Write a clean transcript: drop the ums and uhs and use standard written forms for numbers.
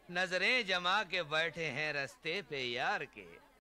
नजरें जमा के बैठे हैं रास्ते पे यार के।